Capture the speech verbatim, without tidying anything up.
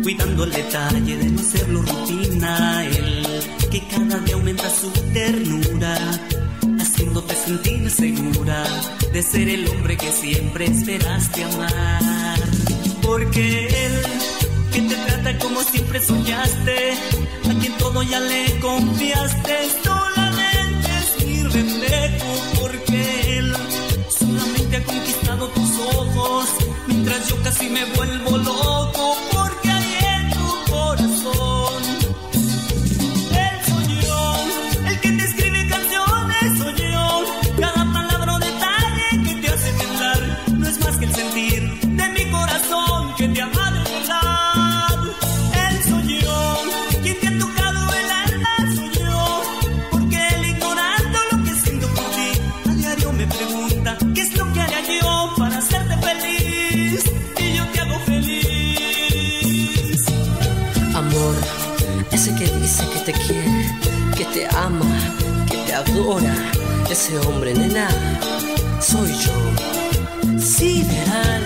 cuidando el detalle de no hacerlo rutina. Él que cada día aumenta su ternura, haciéndote sentir segura de ser el hombre que siempre esperaste amar. Porque él que te trata como siempre soñaste, a quien todo ya le confiaste, solamente es mi reflejo. Porque él solamente ha conquistado tus ojos, mientras yo casi me vuelvo loco. Porque hay en tu corazón, él soy yo, el que te escribe canciones soy yo. Cada palabra o detalle que te hace temblar no es más que el sentir de mi corazón que te ama de verdad. Él soy yo, quien te ha tocado el alma soy yo. Porque él, ignorando lo que siento por ti, a diario me pregunta qué es lo que haría yo para hacerte feliz. Y yo te hago feliz. Amor, ese que dice que te quiere, que te ama, que te adora, ese hombre, nena, soy yo. Sí, verás.